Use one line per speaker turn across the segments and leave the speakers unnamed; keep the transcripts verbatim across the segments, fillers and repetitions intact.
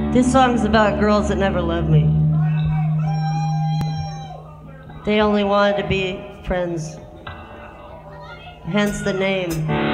This song's about girls that never loved me. They only wanted to be friends. Hence the name.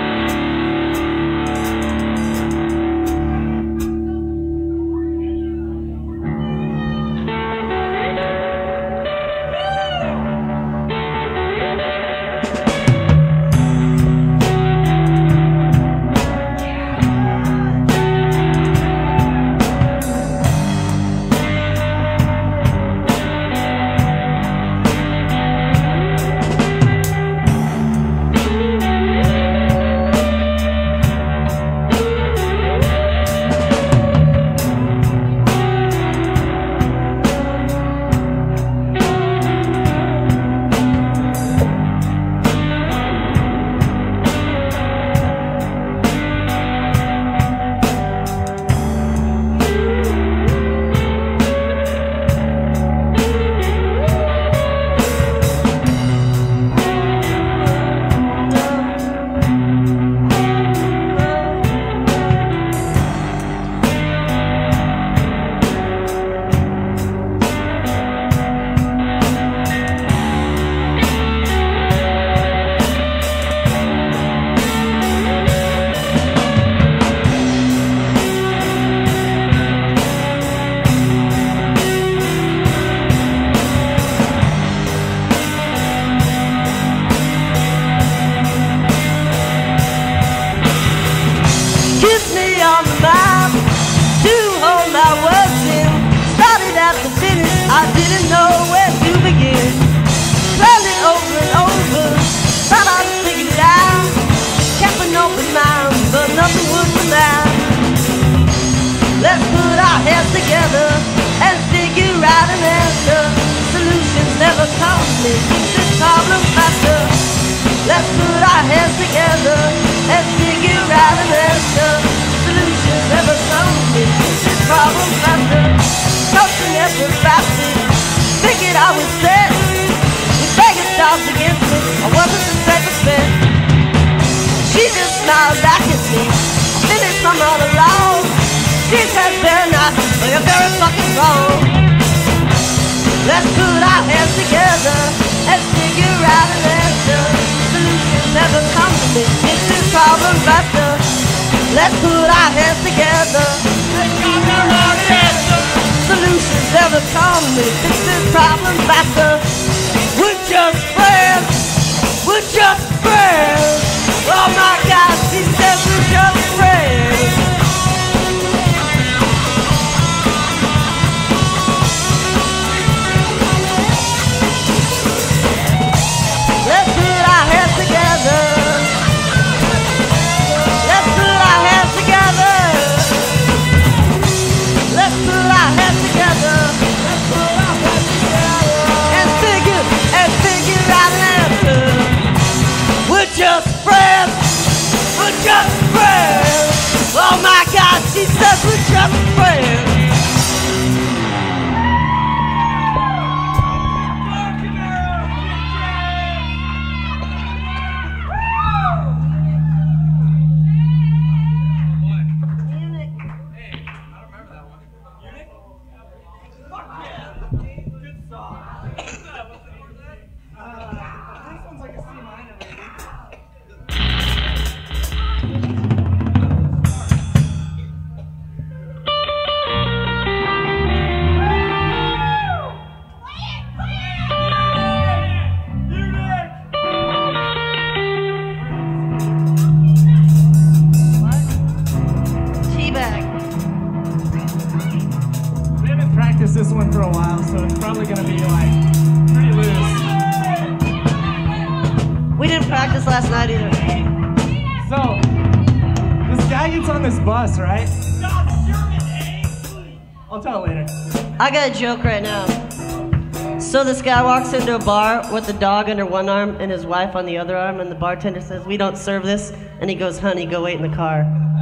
I didn't know where to begin. Planned it over and over, thought I'd figured it out. Kept an open mind, but nothing would come out. Let's put our heads together and figure out an answer. Solutions never come to me, keep this problem faster. Let's put our heads together and figure out an answer. Solutions never come to me, keep this problem faster. Something ever fasted, figured I was set. With begging dogs against me, I wasn't the safest bet. She just smiled back at me, finished my monologue. She said very nice, but you're very fucking wrong. Let's put our heads together and figure out an answer. Solutions never come to me, fix this problem faster. Let's put our heads together and figure out an answer. Solutions never come to me, fix this problem faster. We're just friends, we're just friends. Oh my God, she said we're just friends. Let's put our heads together. Let's put our heads together. Let's put our heads together. Let's put our heads together. And figure, and figure out an answer. We're just friends. We're just friends. Oh my God, she says we're just friends.
This one for a while, so it's probably gonna be like pretty loose.
We didn't practice last night either.
So this guy gets on this bus, right? I'll tell it later.
I got a joke right now. So this guy walks into a bar with a dog under one arm and his wife on the other arm, and the bartender says, "We don't serve this," and he goes, "Honey, go wait in the car."